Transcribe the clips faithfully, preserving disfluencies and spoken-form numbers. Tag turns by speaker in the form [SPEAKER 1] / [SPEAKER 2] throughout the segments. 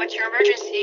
[SPEAKER 1] What's your emergency?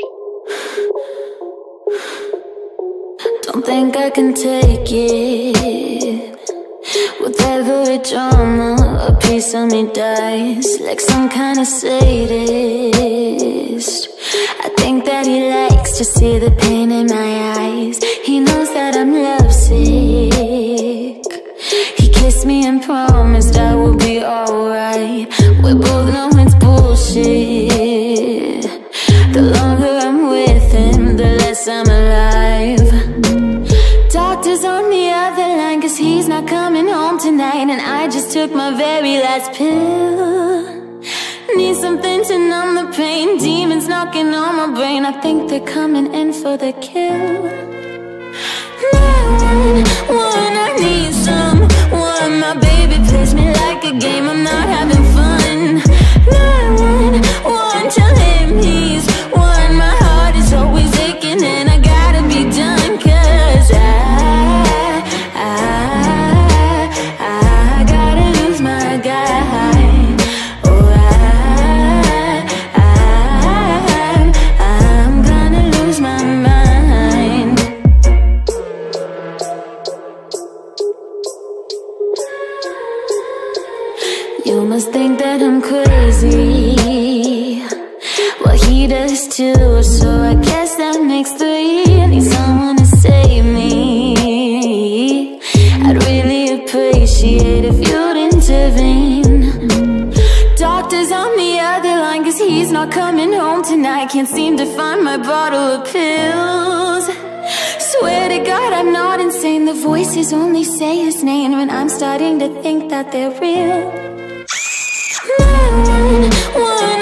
[SPEAKER 2] Don't think I can take it. With every drama, a piece of me dies, like some kind of sadist. I think that he likes to see the pain in my eyes. He knows that I'm lovesick. He kissed me and promised I will be alright. We both know it's bullshit. The longer I'm with him, the less I'm alive. Doctor's on the other line, cause he's not coming home tonight. And I just took my very last pill. Need something to numb the pain. Demons knocking on my brain. I think they're coming in for the kill. nine one one, I need someone. My baby plays me like a game, I'm not having fun. nine one one, tell him he's won. My heart is always aching and I gotta be done. Cause I, I, I gotta lose my guy. Oh, I, I, I'm gonna lose my mind. You must think that I'm crazy. Well, he does too, so I guess that makes three. I need someone to save me. I'd really appreciate if you'd intervene. Doctor's on the other line, cause he's not coming home tonight. Can't seem to find my bottle of pills. Swear to God I'm not insane. The voices only say his name, and I'm starting to think that they're real. nine one one,